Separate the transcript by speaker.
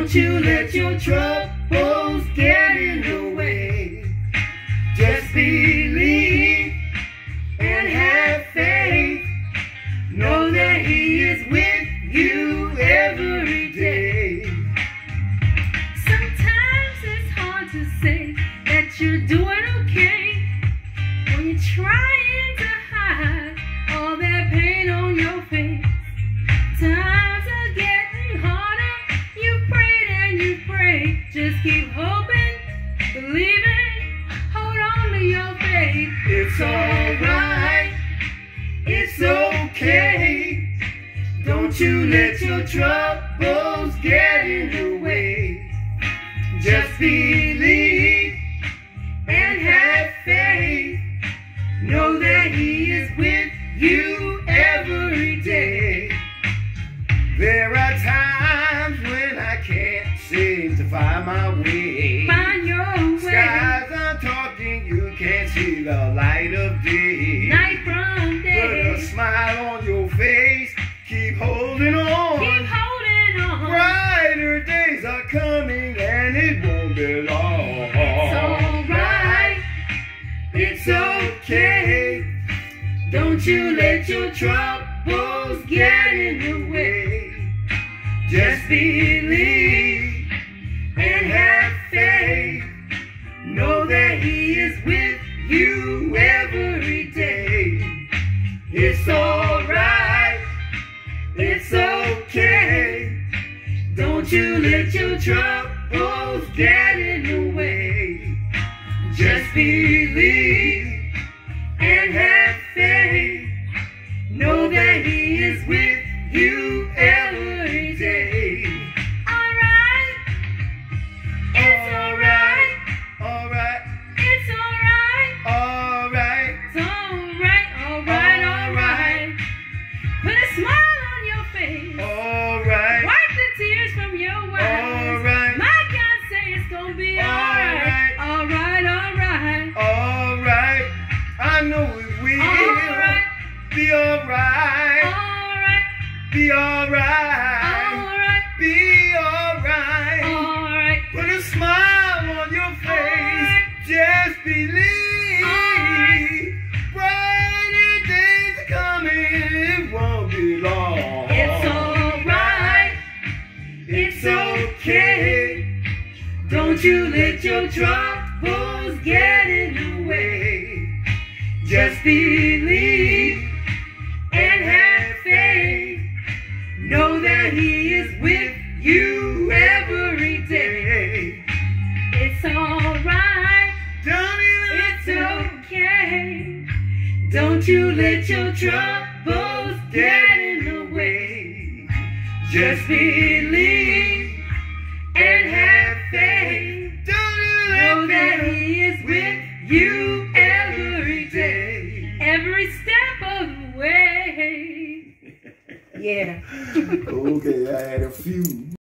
Speaker 1: Don't you let your troubles get in the way. Just believe and have faith. Know that He is with you every day.
Speaker 2: Sometimes it's hard to say that you're doing okay when you're trying to hide all that pain on your face. Times are getting harder. You prayed and you prayed. Just keep hoping, believing. Hold on to your faith.
Speaker 1: It's alright. It's okay. Don't you let your troubles get in the way. Just believe and have faith. Know that He is with you every day. There are times when I can't seem to find my way.
Speaker 2: Find your way.
Speaker 1: Skies are talking, you can't see the light of day.
Speaker 2: Night from day.
Speaker 1: Put a smile on your face, keep holding on.
Speaker 2: Keep holding on.
Speaker 1: Brighter days are coming and it won't be long.
Speaker 2: It's alright.
Speaker 1: It's okay. Don't you let your troubles get in the way. Just believe and have faith. Know that He is with you every day. It's alright. It's okay. Don't you let your troubles get in the way. Just believe and have faith. Know that He is with you every day.
Speaker 2: Alright. It's alright.
Speaker 1: Alright.
Speaker 2: It's alright.
Speaker 1: Alright.
Speaker 2: It's alright. Alright. Alright. Put a smile on your face.
Speaker 1: Alright.
Speaker 2: Wipe the tears from your eyes.
Speaker 1: Alright.
Speaker 2: My God say it's gonna be alright. Alright. Alright.
Speaker 1: Alright. I know it will
Speaker 2: Alright.
Speaker 1: be alright.
Speaker 2: Alright.
Speaker 1: Be alright.
Speaker 2: Alright.
Speaker 1: Be alright.
Speaker 2: Alright.
Speaker 1: Put a smile on your face.
Speaker 2: Alright.
Speaker 1: Just believe.
Speaker 2: Alright.
Speaker 1: Brighter days are coming. It won't be long.
Speaker 2: It's alright.
Speaker 1: It's okay. Don't you let your troubles get in the way. Just believe and have faith. Know that He is with you every day.
Speaker 2: It's alright.
Speaker 1: It's
Speaker 2: Okay.
Speaker 1: Don't you let your troubles get in the way. Just believe and have faith. Know that He is with you every day.
Speaker 2: Every step of the way. Yeah.
Speaker 1: Okay, I had a few.